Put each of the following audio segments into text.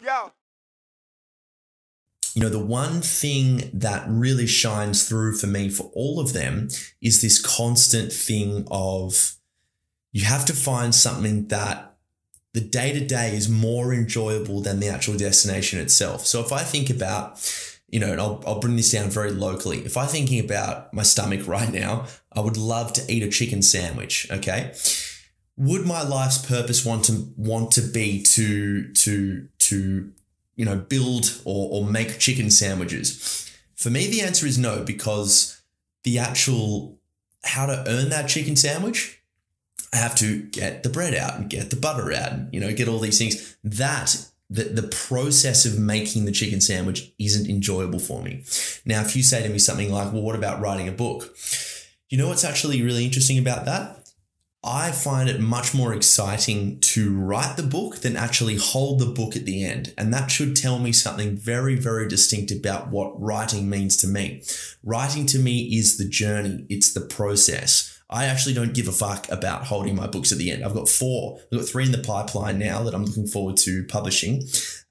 Yo. You know, the one thing that really shines through for me for all of them is this constant thing of you have to find something that the day-to-day is more enjoyable than the actual destination itself. So if I think about, you know, and I'll bring this down very locally. If I'm thinking about my stomach right now, I would love to eat a chicken sandwich, okay? Would my life's purpose want to be to you know, build or make chicken sandwiches? For me, the answer is no, because the actual how to earn that chicken sandwich, I have to get the bread out and get the butter out and, you know, get all these things. The process of making the chicken sandwich isn't enjoyable for me. Now, if you say to me something like, well, what about writing a book? You know what's actually really interesting about that? I find it much more exciting to write the book than actually hold the book at the end. And that should tell me something very, very distinct about what writing means to me. Writing to me is the journey. It's the process. I actually don't give a fuck about holding my books at the end. I've got 3 in the pipeline now that I'm looking forward to publishing.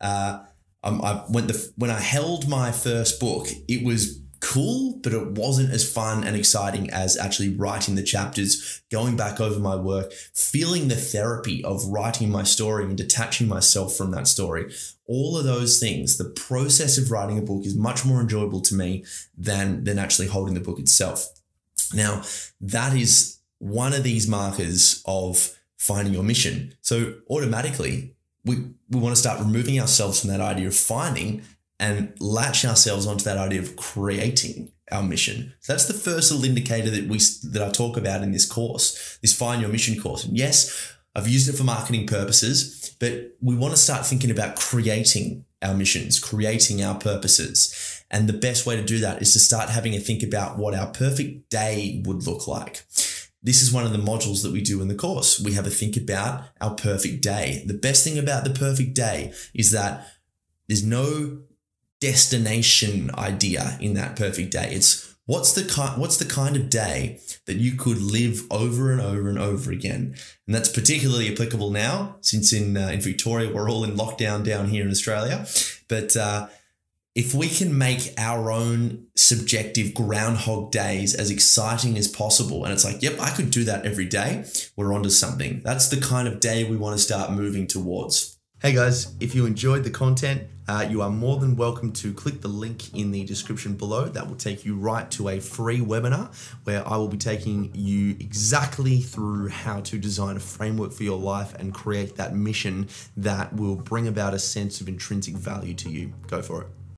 When I held my first book, it was cool, but it wasn't as fun and exciting as actually writing the chapters, going back over my work, feeling the therapy of writing my story and detaching myself from that story. All of those things, the process of writing a book is much more enjoyable to me than actually holding the book itself. Now, that is one of these markers of finding your mission. So automatically, we want to start removing ourselves from that idea of finding and latch ourselves onto that idea of creating our mission. So that's the first little indicator that I talk about in this course, this Find Your Mission course. And yes, I've used it for marketing purposes, but we want to start thinking about creating our missions, creating our purposes. And the best way to do that is to start having a think about what our perfect day would look like. This is one of the modules that we do in the course. We have a think about our perfect day. The best thing about the perfect day is that there's no destination idea in that perfect day. It's what's the kind of day that you could live over and over and over again. And that's particularly applicable now, since in Victoria, we're all in lockdown down here in Australia. But if we can make our own subjective Groundhog Days as exciting as possible, and it's like, yep, I could do that every day, we're onto something. That's the kind of day we want to start moving towards. Hey guys, if you enjoyed the content, you are more than welcome to click the link in the description below. That will take you right to a free webinar where I will be taking you exactly through how to design a framework for your life and create that mission that will bring about a sense of intrinsic value to you. Go for it.